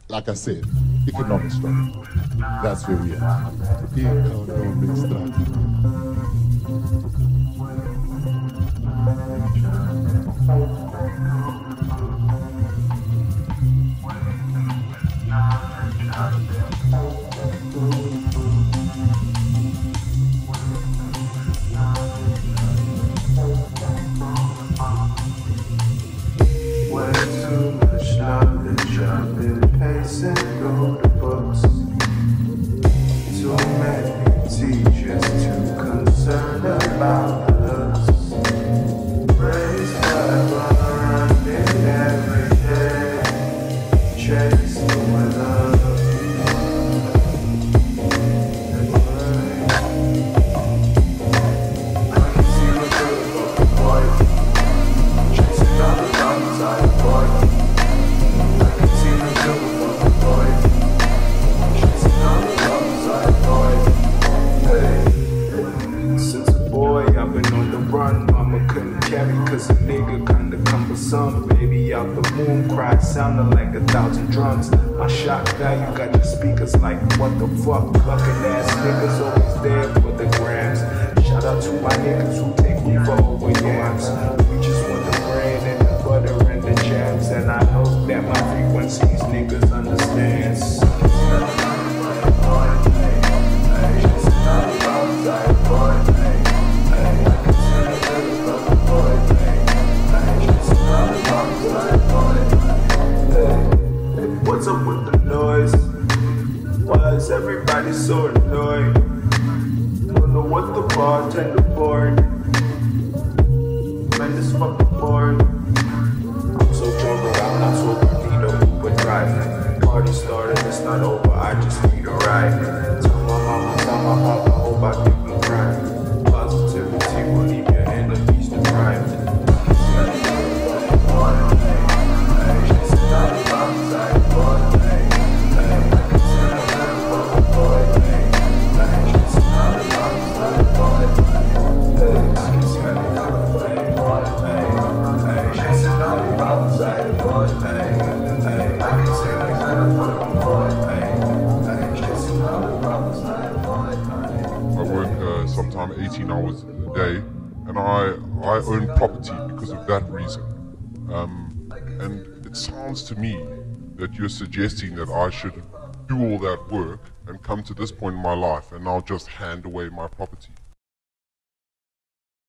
like I said, economic struggle. That's where we are. Economic struggle. Way too much knowledge, I've been pacing through the books. Too many teachers too concerned about us. Raised forever, running every day, chasing with love. I can see the good of the boy. Chasing down the downside, boy. I can see the good of the boy. Chasing down the downside, boy. Hey. Since a boy, I've been on the run. Mama couldn't carry cause a nigga kinda cumbersome. Baby out the moon cry, sounding like 1,000 drums. My shock value got your speakers like, what the fuck? Fucking ass niggas always there for the grams. Shout out to my niggas who take me for over yams. We just want the bread and the butter and the jams. And I hope that my frequencies niggas understands. What's up with the noise? Why is everybody so annoyed? Don't know what the bartender poured. Man, this fucking bored. I'm so drunk, but I'm not sober. Need a Uber drive. Party started, it's not over. I just need a ride. Tell my mama, tell my papa, hope I keep them crying. Positivity will leave your enemies deprived. I work sometime 18 hours a day, and I own property because of that reason. And it sounds to me that you're suggesting that I should do all that work and come to this point in my life and now just hand away my property.